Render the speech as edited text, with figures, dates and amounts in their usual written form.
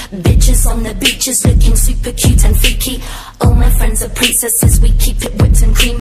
Bitches on the beaches looking super cute and freaky. All my friends are princesses, we keep it whipped and creamy.